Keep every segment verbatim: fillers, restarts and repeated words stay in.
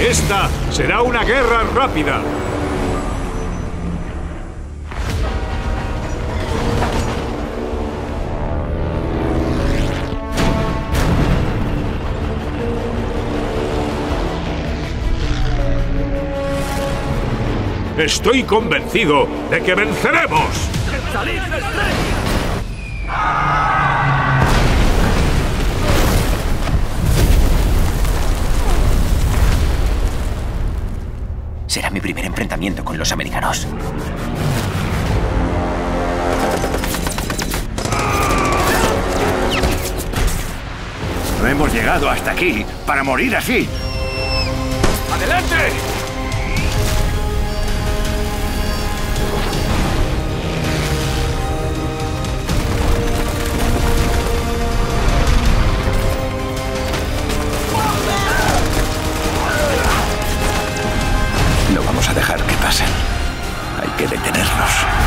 Esta será una guerra rápida. Estoy convencido de que venceremos. ¡Salid de estrella! Será mi primer enfrentamiento con los americanos. No hemos llegado hasta aquí para morir así. ¡Adelante! No vamos a dejar que pasen. Hay que detenerlos.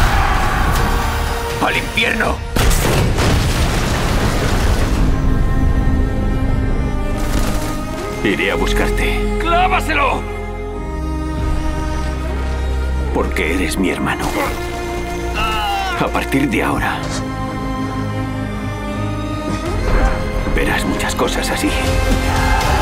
¡Al infierno! Iré a buscarte. ¡Clávaselo! Porque eres mi hermano. A partir de ahora, verás muchas cosas así.